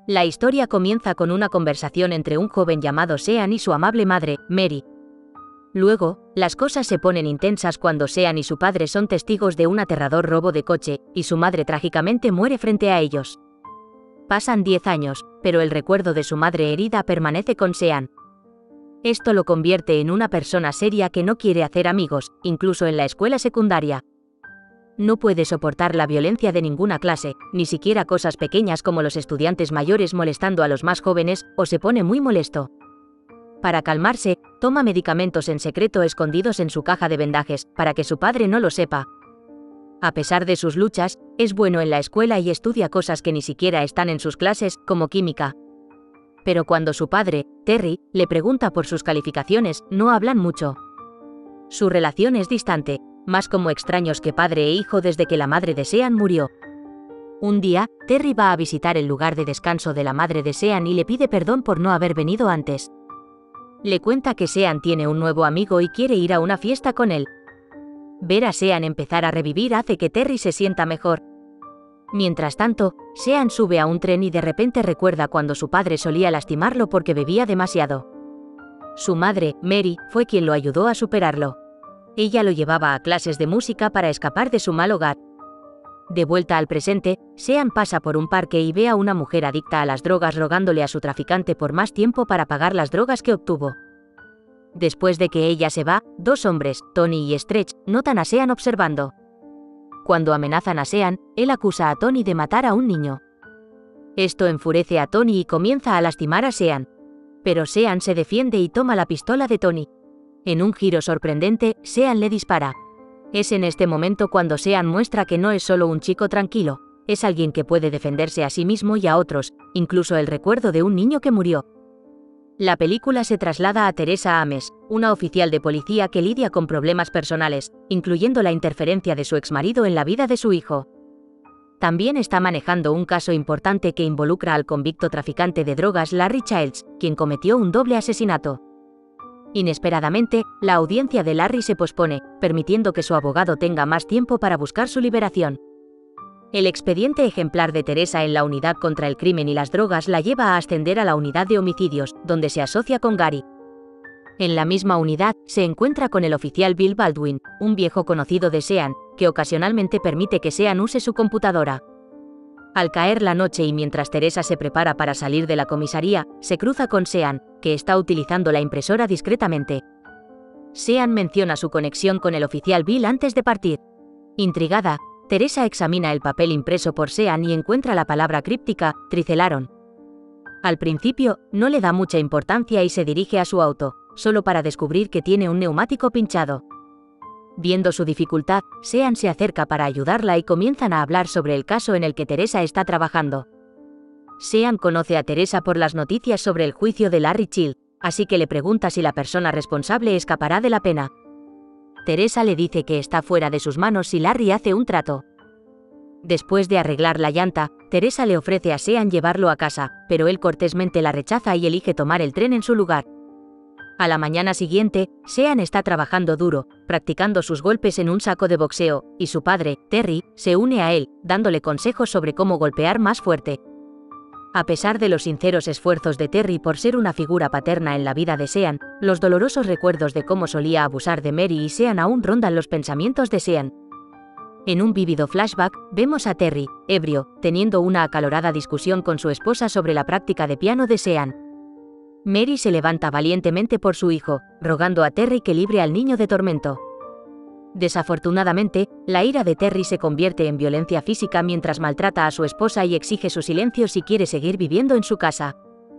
La historia comienza con una conversación entre un joven llamado Sean y su amable madre, Mary. Luego, las cosas se ponen intensas cuando Sean y su padre son testigos de un aterrador robo de coche, y su madre trágicamente muere frente a ellos. Pasan 10 años, pero el recuerdo de su madre herida permanece con Sean. Esto lo convierte en una persona seria que no quiere hacer amigos, incluso en la escuela secundaria. No puede soportar la violencia de ninguna clase, ni siquiera cosas pequeñas como los estudiantes mayores molestando a los más jóvenes, o se pone muy molesto. Para calmarse, toma medicamentos en secreto escondidos en su caja de vendajes, para que su padre no lo sepa. A pesar de sus luchas, es bueno en la escuela y estudia cosas que ni siquiera están en sus clases, como química. Pero cuando su padre, Terry, le pregunta por sus calificaciones, no hablan mucho. Su relación es distante, más como extraños que padre e hijo desde que la madre de Sean murió. Un día, Terry va a visitar el lugar de descanso de la madre de Sean y le pide perdón por no haber venido antes. Le cuenta que Sean tiene un nuevo amigo y quiere ir a una fiesta con él. Ver a Sean empezar a revivir hace que Terry se sienta mejor. Mientras tanto, Sean sube a un tren y de repente recuerda cuando su padre solía lastimarlo porque bebía demasiado. Su madre, Mary, fue quien lo ayudó a superarlo. Ella lo llevaba a clases de música para escapar de su mal hogar. De vuelta al presente, Sean pasa por un parque y ve a una mujer adicta a las drogas rogándole a su traficante por más tiempo para pagar las drogas que obtuvo. Después de que ella se va, dos hombres, Tony y Stretch, notan a Sean observando. Cuando amenazan a Sean, él acusa a Tony de matar a un niño. Esto enfurece a Tony y comienza a lastimar a Sean. Pero Sean se defiende y toma la pistola de Tony. En un giro sorprendente, Sean le dispara. Es en este momento cuando Sean muestra que no es solo un chico tranquilo, es alguien que puede defenderse a sí mismo y a otros, incluso el recuerdo de un niño que murió. La película se traslada a Teresa Ames, una oficial de policía que lidia con problemas personales, incluyendo la interferencia de su exmarido en la vida de su hijo. También está manejando un caso importante que involucra al convicto traficante de drogas Larry Childs, quien cometió un doble asesinato. Inesperadamente, la audiencia de Larry se pospone, permitiendo que su abogado tenga más tiempo para buscar su liberación. El expediente ejemplar de Teresa en la unidad contra el crimen y las drogas la lleva a ascender a la unidad de homicidios, donde se asocia con Gary. En la misma unidad, se encuentra con el oficial Bill Baldwin, un viejo conocido de Sean, que ocasionalmente permite que Sean use su computadora. Al caer la noche y mientras Teresa se prepara para salir de la comisaría, se cruza con Sean, que está utilizando la impresora discretamente. Sean menciona su conexión con el oficial Bill antes de partir. Intrigada, Teresa examina el papel impreso por Sean y encuentra la palabra críptica, tricelaron. Al principio, no le da mucha importancia y se dirige a su auto, solo para descubrir que tiene un neumático pinchado. Viendo su dificultad, Sean se acerca para ayudarla y comienzan a hablar sobre el caso en el que Teresa está trabajando. Sean conoce a Teresa por las noticias sobre el juicio de Larry Child, así que le pregunta si la persona responsable escapará de la pena. Teresa le dice que está fuera de sus manos si Larry hace un trato. Después de arreglar la llanta, Teresa le ofrece a Sean llevarlo a casa, pero él cortésmente la rechaza y elige tomar el tren en su lugar. A la mañana siguiente, Sean está trabajando duro, practicando sus golpes en un saco de boxeo, y su padre, Terry, se une a él, dándole consejos sobre cómo golpear más fuerte. A pesar de los sinceros esfuerzos de Terry por ser una figura paterna en la vida de Sean, los dolorosos recuerdos de cómo solía abusar de Mary y Sean aún rondan los pensamientos de Sean. En un vívido flashback, vemos a Terry, ebrio, teniendo una acalorada discusión con su esposa sobre la práctica de piano de Sean. Mary se levanta valientemente por su hijo, rogando a Terry que libre al niño de tormento. Desafortunadamente, la ira de Terry se convierte en violencia física mientras maltrata a su esposa y exige su silencio si quiere seguir viviendo en su casa.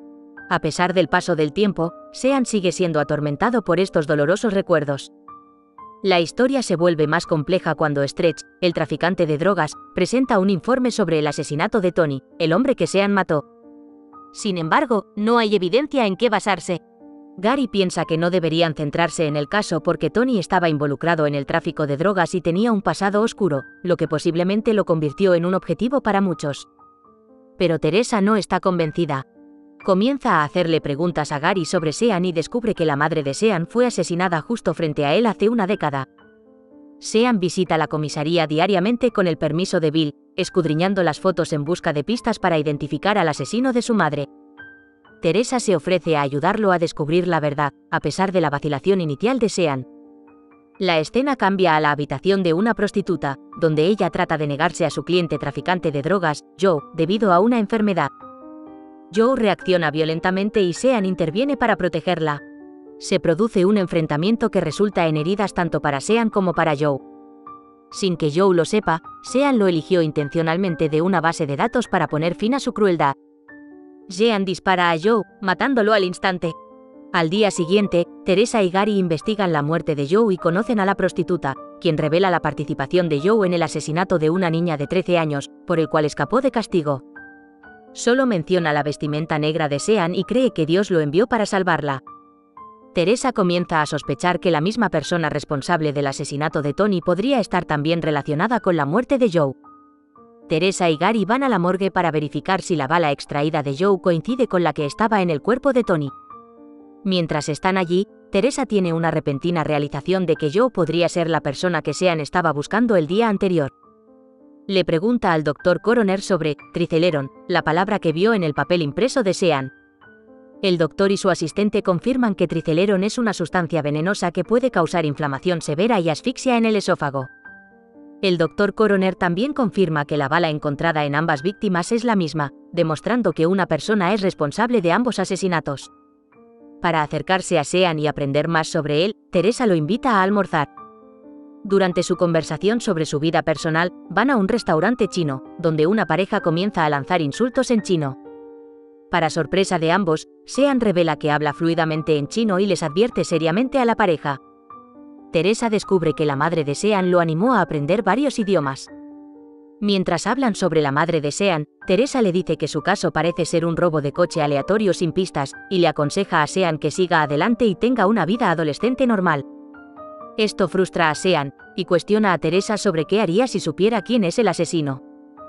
A pesar del paso del tiempo, Sean sigue siendo atormentado por estos dolorosos recuerdos. La historia se vuelve más compleja cuando Stretch, el traficante de drogas, presenta un informe sobre el asesinato de Tony, el hombre que Sean mató. Sin embargo, no hay evidencia en qué basarse. Gary piensa que no deberían centrarse en el caso porque Tony estaba involucrado en el tráfico de drogas y tenía un pasado oscuro, lo que posiblemente lo convirtió en un objetivo para muchos. Pero Teresa no está convencida. Comienza a hacerle preguntas a Gary sobre Sean y descubre que la madre de Sean fue asesinada justo frente a él hace una década. Sean visita la comisaría diariamente con el permiso de Bill, escudriñando las fotos en busca de pistas para identificar al asesino de su madre. Teresa se ofrece a ayudarlo a descubrir la verdad, a pesar de la vacilación inicial de Sean. La escena cambia a la habitación de una prostituta, donde ella trata de negarse a su cliente traficante de drogas, Joe, debido a una enfermedad. Joe reacciona violentamente y Sean interviene para protegerla. Se produce un enfrentamiento que resulta en heridas tanto para Sean como para Joe. Sin que Joe lo sepa, Sean lo eligió intencionalmente de una base de datos para poner fin a su crueldad. Sean dispara a Joe, matándolo al instante. Al día siguiente, Teresa y Gary investigan la muerte de Joe y conocen a la prostituta, quien revela la participación de Joe en el asesinato de una niña de 13 años, por el cual escapó de castigo. Solo menciona la vestimenta negra de Sean y cree que Dios lo envió para salvarla. Teresa comienza a sospechar que la misma persona responsable del asesinato de Tony podría estar también relacionada con la muerte de Joe. Teresa y Gary van a la morgue para verificar si la bala extraída de Joe coincide con la que estaba en el cuerpo de Tony. Mientras están allí, Teresa tiene una repentina realización de que Joe podría ser la persona que Sean estaba buscando el día anterior. Le pregunta al Dr. Coroner sobre triceleron, la palabra que vio en el papel impreso de Sean. El doctor y su asistente confirman que triceleron es una sustancia venenosa que puede causar inflamación severa y asfixia en el esófago. El Dr. Coroner también confirma que la bala encontrada en ambas víctimas es la misma, demostrando que una persona es responsable de ambos asesinatos. Para acercarse a Sean y aprender más sobre él, Teresa lo invita a almorzar. Durante su conversación sobre su vida personal, van a un restaurante chino, donde una pareja comienza a lanzar insultos en chino. Para sorpresa de ambos, Sean revela que habla fluidamente en chino y les advierte seriamente a la pareja. Teresa descubre que la madre de Sean lo animó a aprender varios idiomas. Mientras hablan sobre la madre de Sean, Teresa le dice que su caso parece ser un robo de coche aleatorio sin pistas, y le aconseja a Sean que siga adelante y tenga una vida adolescente normal. Esto frustra a Sean, y cuestiona a Teresa sobre qué haría si supiera quién es el asesino.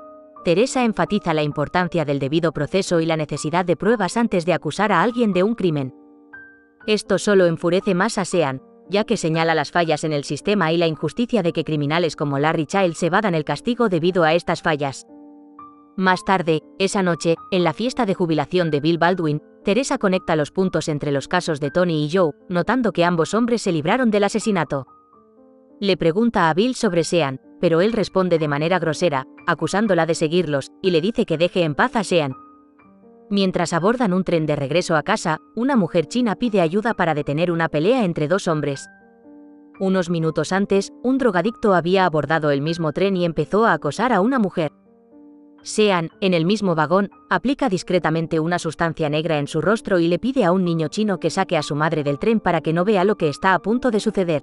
Teresa enfatiza la importancia del debido proceso y la necesidad de pruebas antes de acusar a alguien de un crimen. Esto solo enfurece más a Sean, ya que señala las fallas en el sistema y la injusticia de que criminales como Larry Childs evadan el castigo debido a estas fallas. Más tarde, esa noche, en la fiesta de jubilación de Bill Baldwin, Teresa conecta los puntos entre los casos de Tony y Joe, notando que ambos hombres se libraron del asesinato. Le pregunta a Bill sobre Sean, pero él responde de manera grosera, acusándola de seguirlos, y le dice que deje en paz a Sean. Mientras abordan un tren de regreso a casa, una mujer china pide ayuda para detener una pelea entre dos hombres. Unos minutos antes, un drogadicto había abordado el mismo tren y empezó a acosar a una mujer. Sean, en el mismo vagón, aplica discretamente una sustancia negra en su rostro y le pide a un niño chino que saque a su madre del tren para que no vea lo que está a punto de suceder.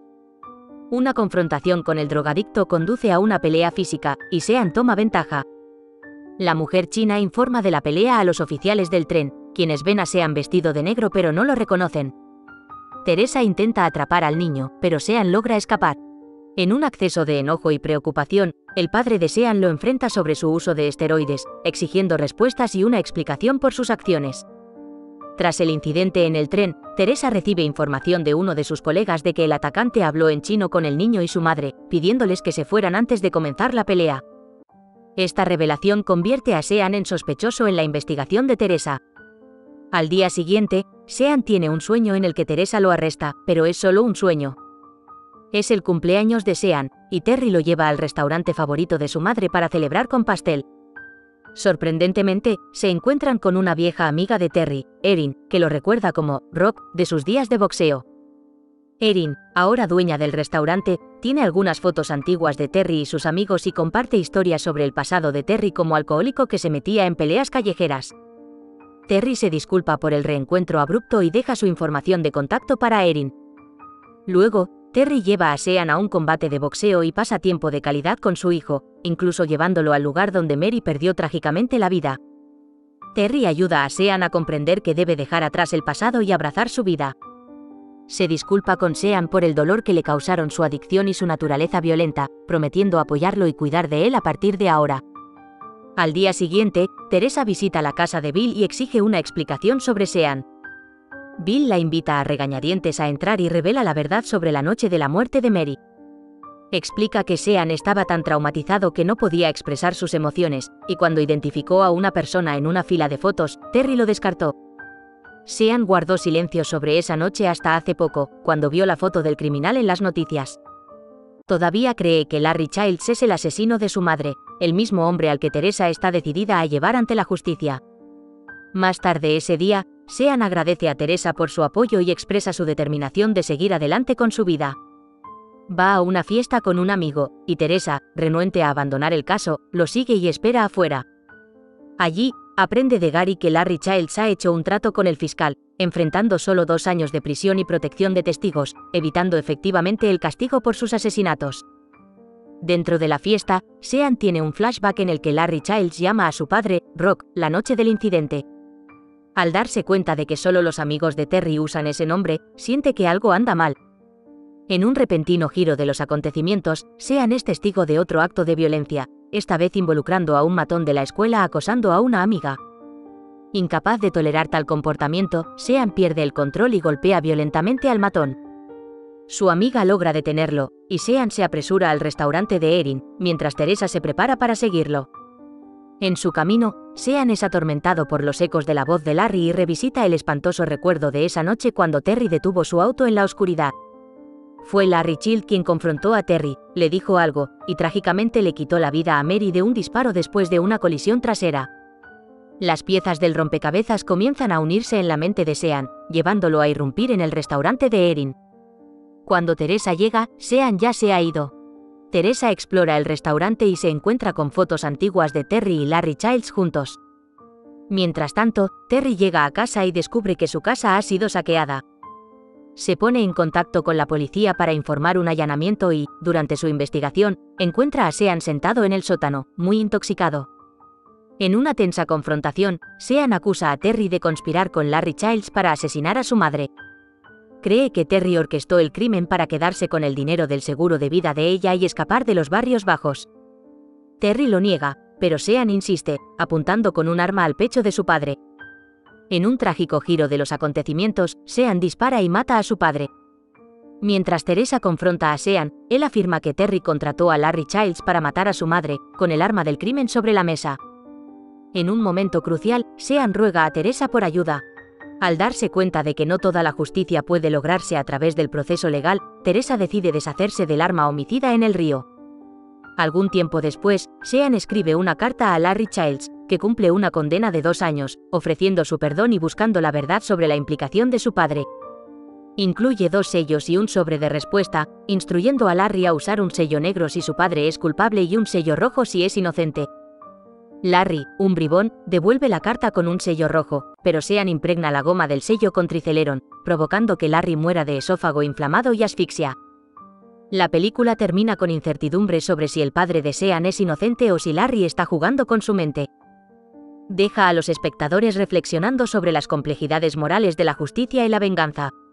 Una confrontación con el drogadicto conduce a una pelea física, y Sean toma ventaja. La mujer china informa de la pelea a los oficiales del tren, quienes ven a Sean vestido de negro pero no lo reconocen. Teresa intenta atrapar al niño, pero Sean logra escapar. En un acceso de enojo y preocupación, el padre de Sean lo enfrenta sobre su uso de esteroides, exigiendo respuestas y una explicación por sus acciones. Tras el incidente en el tren, Teresa recibe información de uno de sus colegas de que el atacante habló en chino con el niño y su madre, pidiéndoles que se fueran antes de comenzar la pelea. Esta revelación convierte a Sean en sospechoso en la investigación de Teresa. Al día siguiente, Sean tiene un sueño en el que Teresa lo arresta, pero es solo un sueño. Es el cumpleaños de Sean, y Terry lo lleva al restaurante favorito de su madre para celebrar con pastel. Sorprendentemente, se encuentran con una vieja amiga de Terry, Erin, que lo recuerda como Rock, de sus días de boxeo. Erin, ahora dueña del restaurante, tiene algunas fotos antiguas de Terry y sus amigos y comparte historias sobre el pasado de Terry como alcohólico que se metía en peleas callejeras. Terry se disculpa por el reencuentro abrupto y deja su información de contacto para Erin. Luego, Terry lleva a Sean a un combate de boxeo y pasa tiempo de calidad con su hijo, incluso llevándolo al lugar donde Mary perdió trágicamente la vida. Terry ayuda a Sean a comprender que debe dejar atrás el pasado y abrazar su vida. Se disculpa con Sean por el dolor que le causaron su adicción y su naturaleza violenta, prometiendo apoyarlo y cuidar de él a partir de ahora. Al día siguiente, Teresa visita la casa de Bill y exige una explicación sobre Sean. Bill la invita a regañadientes a entrar y revela la verdad sobre la noche de la muerte de Mary. Explica que Sean estaba tan traumatizado que no podía expresar sus emociones, y cuando identificó a una persona en una fila de fotos, Terry lo descartó. Sean guardó silencio sobre esa noche hasta hace poco, cuando vio la foto del criminal en las noticias. Todavía cree que Larry Childs es el asesino de su madre, el mismo hombre al que Teresa está decidida a llevar ante la justicia. Más tarde ese día, Sean agradece a Teresa por su apoyo y expresa su determinación de seguir adelante con su vida. Va a una fiesta con un amigo, y Teresa, renuente a abandonar el caso, lo sigue y espera afuera. Allí, aprende de Gary que Larry Childs ha hecho un trato con el fiscal, enfrentando solo 2 años de prisión y protección de testigos, evitando efectivamente el castigo por sus asesinatos. Dentro de la fiesta, Sean tiene un flashback en el que Larry Childs llama a su padre, Rock, la noche del incidente. Al darse cuenta de que solo los amigos de Terry usan ese nombre, siente que algo anda mal. En un repentino giro de los acontecimientos, Sean es testigo de otro acto de violencia, esta vez involucrando a un matón de la escuela acosando a una amiga. Incapaz de tolerar tal comportamiento, Sean pierde el control y golpea violentamente al matón. Su amiga logra detenerlo, y Sean se apresura al restaurante de Erin, mientras Teresa se prepara para seguirlo. En su camino, Sean es atormentado por los ecos de la voz de Larry y revisita el espantoso recuerdo de esa noche cuando Terry detuvo su auto en la oscuridad. Fue Larry Childs quien confrontó a Terry, le dijo algo, y trágicamente le quitó la vida a Mary de un disparo después de una colisión trasera. Las piezas del rompecabezas comienzan a unirse en la mente de Sean, llevándolo a irrumpir en el restaurante de Erin. Cuando Teresa llega, Sean ya se ha ido. Teresa explora el restaurante y se encuentra con fotos antiguas de Terry y Larry Childs juntos. Mientras tanto, Terry llega a casa y descubre que su casa ha sido saqueada. Se pone en contacto con la policía para informar un allanamiento y, durante su investigación, encuentra a Sean sentado en el sótano, muy intoxicado. En una tensa confrontación, Sean acusa a Terry de conspirar con Larry Childs para asesinar a su madre. Cree que Terry orquestó el crimen para quedarse con el dinero del seguro de vida de ella y escapar de los barrios bajos. Terry lo niega, pero Sean insiste, apuntando con un arma al pecho de su padre. En un trágico giro de los acontecimientos, Sean dispara y mata a su padre. Mientras Teresa confronta a Sean, él afirma que Terry contrató a Larry Childs para matar a su madre, con el arma del crimen sobre la mesa. En un momento crucial, Sean ruega a Teresa por ayuda. Al darse cuenta de que no toda la justicia puede lograrse a través del proceso legal, Teresa decide deshacerse del arma homicida en el río. Algún tiempo después, Sean escribe una carta a Larry Childs, que cumple una condena de 2 años, ofreciendo su perdón y buscando la verdad sobre la implicación de su padre. Incluye 2 sellos y un sobre de respuesta, instruyendo a Larry a usar un sello negro si su padre es culpable y un sello rojo si es inocente. Larry, un bribón, devuelve la carta con un sello rojo, pero Sean impregna la goma del sello con triceleron, provocando que Larry muera de esófago inflamado y asfixia. La película termina con incertidumbre sobre si el padre de Sean es inocente o si Larry está jugando con su mente. Deja a los espectadores reflexionando sobre las complejidades morales de la justicia y la venganza.